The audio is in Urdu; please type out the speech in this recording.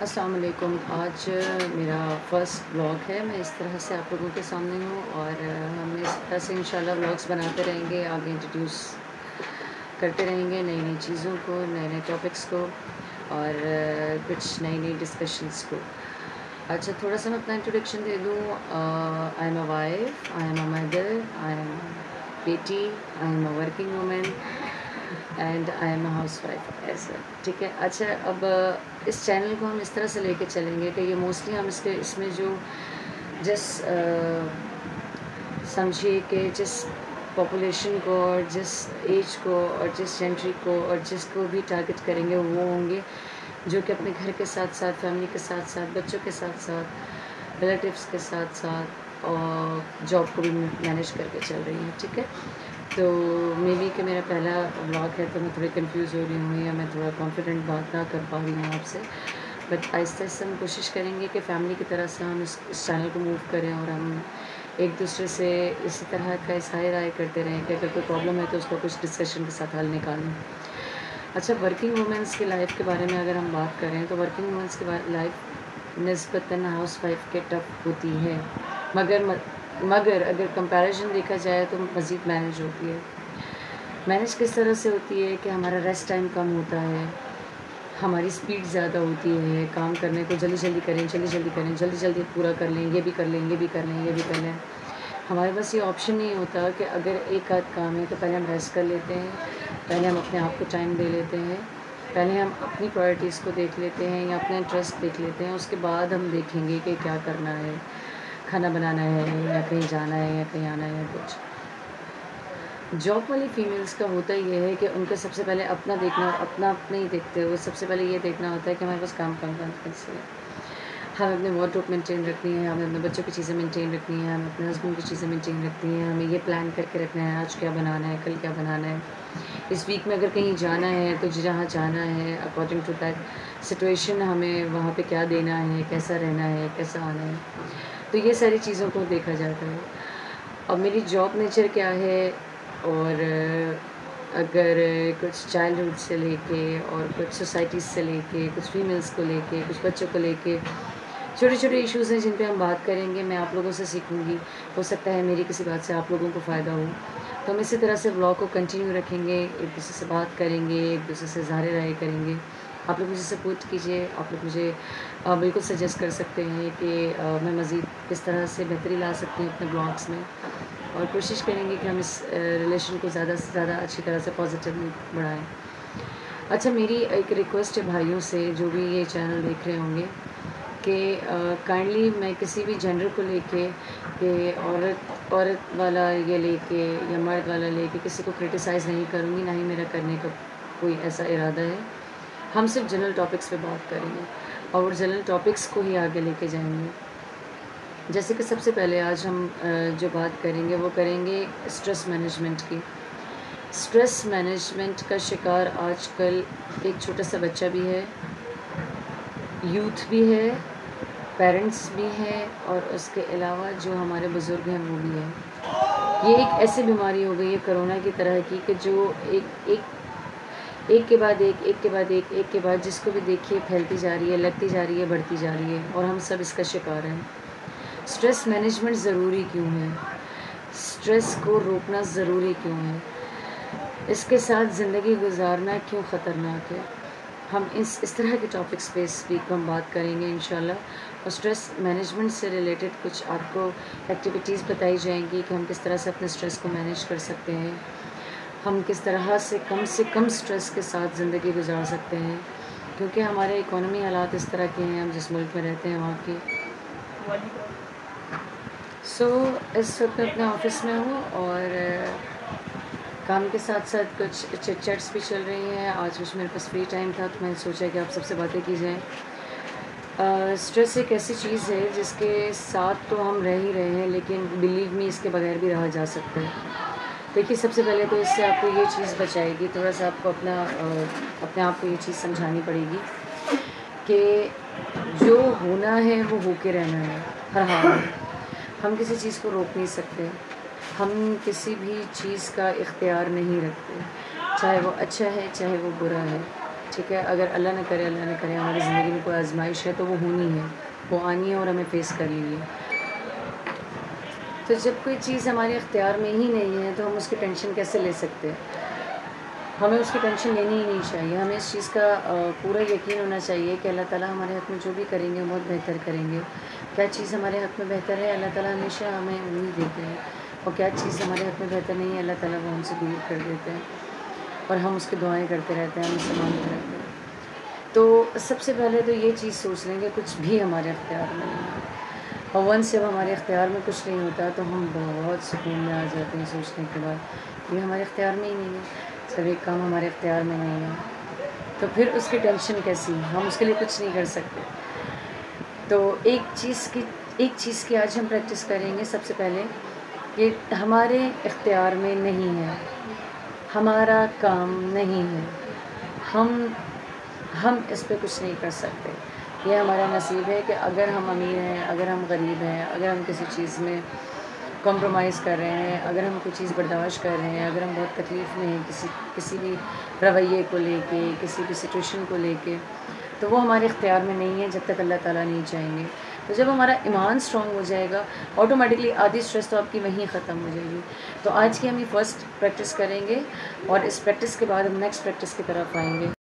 السلام علیکم۔ آج میرا فرسٹ بلاگ ہے، میں اس طرح سے آپ لوگوں کے سامنے ہوں اور ہم اس طرح سے انشاءاللہ بلاگس بناتے رہیں گے، آگے انٹروڈیوس کرتے رہیں گے نئی نئی چیزوں کو، نئے نئے ٹاپکس کو اور کچھ نئی نئی ڈسکشنس کو۔ اچھا، تھوڑا سا میں اپنا انٹروڈکشن دے دوں۔ I am a wife, I am a mother, I am بیٹی، I am a working woman and I am a housewife, ایسا ٹھیک ہے۔ اچھا، اب اس چینل کو ہم اس طرح سے لے کے چلیں گے کہ یہ موسٹلی ہم اس میں جو جس سمجھیے کہ جس پاپولیشن کو اور جس ایج کو اور جس جنٹری کو اور جس کو بھی ٹارگٹ کریں گے وہ ہوں گے جو کہ اپنے گھر کے ساتھ ساتھ، فیملی کے ساتھ ساتھ، بچوں کے ساتھ ساتھ، ریلیٹیوس کے ساتھ ساتھ اور جاب کو بھی مینیج کر کے چل رہی ہیں، ٹھیک ہے۔ تو مے بی کہ میرا پہلا بلاگ ہے تو میں تھوڑی کنفیوز ہو رہی ہوں یا میں تھوڑا کانفیڈنٹ بات نہ کر پا رہی ہوں آپ سے، بٹ آہستہ آہستہ ہم کوشش کریں گے کہ فیملی کی طرح سے ہم اس چینل کو موو کریں اور ہم ایک دوسرے سے اسی طرح کا اظہار رائے کرتے رہیں کہ اگر کوئی پرابلم ہے تو اس کو کچھ ڈسکشن کے ساتھ حل نکالیں۔ اچھا، ورکنگ وومنس کی لائف کے بارے میں اگر ہم بات کریں تو ورکنگ وومنس کی لائف نسبتاً ہاؤس وائف کے ٹف ہوتی ہے، مگر اگر کمپیریزن دیکھا جائے تو مزید مینیج ہوتی ہے۔ مینیج کس طرح سے ہوتی ہے کہ ہمارا ریسٹ ٹائم کم ہوتا ہے، ہماری سپیڈ زیادہ ہوتی ہے، کام کرنے کو جلدی جلدی کریں، جلدی جلدی پورا کر لیں، یہ بھی کر لیں، یہ بھی کر لیں، یہ بھی کر لیں۔ ہمارے پاس یہ آپشن نہیں ہوتا کہ اگر ایک آدھ کام ہے تو پہلے ہم ریسٹ کر لیتے ہیں، پہلے ہم اپنے آپ کو ٹائم دے لیتے ہیں، پہلے ہم اپنی پرائرٹیز کو دیکھ لیتے ہیں یا اپنا انٹرسٹ دیکھ لیتے ہیں، اس کے بعد ہم دیکھیں گے کہ کیا کرنا ہے، کھانا بنانا ہے یا کہیں جانا ہے یا کہیں آنا ہے کچھ۔ جاب والی فیمیلز کا ہوتا یہ ہے کہ ان کا سب سے پہلے اپنا دیکھنا، اپنا نہیں دیکھتے وہ، سب سے پہلے یہ دیکھنا ہوتا ہے کہ ہمارے پاس کام کم سے ہے، ہمیں اپنے وارڈروب مینٹین رکھنی ہے، ہمیں اپنے بچوں کی چیزیں مینٹین رکھنی ہے، ہمیں اپنے ہسبینڈ کی چیزیں مینٹین رکھنی ہے، ہمیں یہ پلان کر کے رکھنا ہے آج کیا بنانا ہے، کل کیا بنانا ہے، اس ویک میں اگر کہیں جانا ہے تو جہاں جانا ہے اکارڈنگ ٹو دیٹ سچویشن ہمیں وہاں پہ کیا دینا ہے، کیسا رہنا ہے، کیسا آنا ہے، تو یہ ساری چیزوں کو دیکھا جاتا ہے۔ اب میری جاب نیچر کیا ہے، اور اگر کچھ چائلڈہڈ سے لے کے اور کچھ سوسائٹیز سے لے کے، کچھ فیمیلز کو لے کے، کچھ بچوں کو لے کے چھوٹے چھوٹے ایشوز ہیں جن پہ ہم بات کریں گے، میں آپ لوگوں سے سیکھوں گی، ہو سکتا ہے میری کسی بات سے آپ لوگوں کو فائدہ ہو، تو ہم اسی طرح سے بلاگ کو کنٹینیو رکھیں گے، ایک دوسرے سے بات کریں گے، ایک دوسرے سے اظہار رائے کریں گے۔ آپ لوگ مجھے سپورٹ کیجیے، آپ لوگ مجھے بالکل سجیسٹ کر سکتے ہیں کہ میں مزید کس طرح سے بہتری لا سکتی ہوں اپنے بلاگس میں، اور کوشش کریں گے کہ ہم اس ریلیشن کو زیادہ سے زیادہ اچھی طرح سے پازیٹیولی بڑھائیں۔ اچھا، میری ایک ریکویسٹ ہے بھائیوں سے جو بھی یہ چینل دیکھ رہے ہوں گے کہ کائنڈلی میں کسی بھی جنڈر کو لے کے کہ عورت والا یہ لے کے یا مرد والا لے کے کسی کو کرٹیسائز نہیں کروں گی، نہ ہی میرا کرنے کا کوئی ایسا ارادہ ہے۔ ہم صرف جنرل ٹاپکس پہ بات کریں گے اور جنرل ٹاپکس کو ہی آگے لے کے جائیں گے۔ جیسے کہ سب سے پہلے آج ہم جو بات کریں گے وہ کریں گے اسٹریس مینجمنٹ کی۔ اسٹریس مینجمنٹ کا شکار آج کل ایک چھوٹا سا بچہ بھی ہے، یوتھ بھی ہے، پیرنٹس بھی ہیں، اور اس کے علاوہ جو ہمارے بزرگ ہیں وہ بھی ہیں۔ یہ ایک ایسی بیماری ہو گئی ہے کرونا کی طرح کی کہ جو ایک کے بعد ایک کے بعد جس کو بھی دیکھیے پھیلتی جا رہی ہے، لگتی جا رہی ہے، بڑھتی جا رہی ہے، اور ہم سب اس کا شکار ہیں۔ اسٹریس مینجمنٹ ضروری کیوں ہے؟ اسٹریس کو روکنا ضروری کیوں ہے؟ اس کے ساتھ زندگی گزارنا کیوں خطرناک ہے؟ ہم اس طرح کے ٹاپکس پہ اس ویک ہم بات کریں گے انشاءاللہ، اور اسٹریس مینجمنٹ سے ریلیٹڈ کچھ آپ کو ایکٹیویٹیز بتائی جائیں گی کہ ہم کس طرح سے اپنے اسٹریس کو مینیج کر سکتے ہیں، ہم کس طرح سے کم اسٹریس کے ساتھ زندگی گزار سکتے ہیں، کیونکہ ہمارے اکانومی حالات اس طرح کے ہیں، ہم جس ملک میں رہتے ہیں وہاں کی۔ اس وقت میں اپنے آفس میں ہوں اور کام کے ساتھ ساتھ کچھ چٹ چیٹس بھی چل رہی ہیں۔ آج کچھ میرے پاس فری ٹائم تھا تو میں نے سوچا کہ آپ سب سے باتیں کی جائیں۔ اسٹریس ایک ایسی چیز ہے جس کے ساتھ تو ہم رہ ہی رہے ہیں، لیکن بلیو می اس کے بغیر بھی رہا جا سکتا ہے۔ دیکھیے، سب سے پہلے تو اس سے آپ کو یہ چیز بچائے گی، تھوڑا سا آپ کو اپنے آپ کو یہ چیز سمجھانی پڑے گی کہ جو ہونا ہے وہ ہو کے رہنا ہے ہر حال میں۔ ہم کسی چیز کو روک نہیں سکتے، ہم کسی بھی چیز کا اختیار نہیں رکھتے، چاہے وہ اچھا ہے چاہے وہ برا ہے۔ ٹھیک ہے، اگر اللہ نہ کرے ہماری زندگی میں کوئی آزمائش ہے تو وہ ہونی ہے، وہ آنی ہے اور ہمیں فیس کرنی ہے۔ تو جب کوئی چیز ہمارے اختیار میں ہی نہیں ہے تو ہم اس کی ٹینشن کیسے لے سکتے ہیں؟ ہمیں اس کی ٹینشن لینی ہی نہیں چاہیے، ہمیں اس چیز کا پورا یقین ہونا چاہیے کہ اللہ تعالیٰ ہمارے حق میں جو بھی کریں گے بہت بہتر کریں گے۔ کیا چیز ہمارے حق میں بہتر ہے، اللہ تعالیٰ ہمیشہ ہمیں امید دیتے ہیں، اور کیا چیز ہمارے حق میں بہتر نہیں ہے، اللہ تعالیٰ وہ ہم سے دور کر دیتے ہیں، اور ہم اس کی دعائیں کرتے رہتے ہیں، ہم اسے مانگتے رہتے ہیں۔ تو سب سے پہلے تو یہ چیز سوچ لیں کہ کچھ بھی ہمارے اختیار میں نہیں ہے، اور ونس جب ہمارے اختیار میں کچھ نہیں ہوتا تو ہم بہت سکون میں آ جاتے ہیں سوچنے کے بعد، یہ ہمارے اختیار میں ہی نہیں ہے، سب ایک کام ہمارے اختیار میں نہیں ہے تو پھر اس کی ٹینشن کیسی، ہم اس کے لیے کچھ نہیں کر سکتے۔ تو ایک چیز کی آج ہم پریکٹس کریں گے سب سے پہلے، کہ ہمارے اختیار میں نہیں ہے، ہمارا کام نہیں ہے، ہم اس پہ کچھ نہیں کر سکتے، یہ ہمارا نصیب ہے کہ اگر ہم امیر ہیں، اگر ہم غریب ہیں، اگر ہم کسی چیز میں کمپرومائز کر رہے ہیں، اگر ہم کوئی چیز برداشت کر رہے ہیں، اگر ہم بہت تکلیف میں ہیں کسی بھی رویے کو لے کے، کسی بھی سچویشن کو لے کے، تو وہ ہمارے اختیار میں نہیں ہے جب تک اللہ تعالیٰ نہیں چاہیں گے۔ تو جب ہمارا ایمان اسٹرانگ ہو جائے گا، آٹومیٹکلی آدھی اسٹریس تو آپ کی وہیں ختم ہو جائے گی۔ تو آج کی ہم یہ فرسٹ پریکٹس کریں گے، اور اس پریکٹس کے بعد ہم نیکسٹ پریکٹس کی طرف آئیں گے۔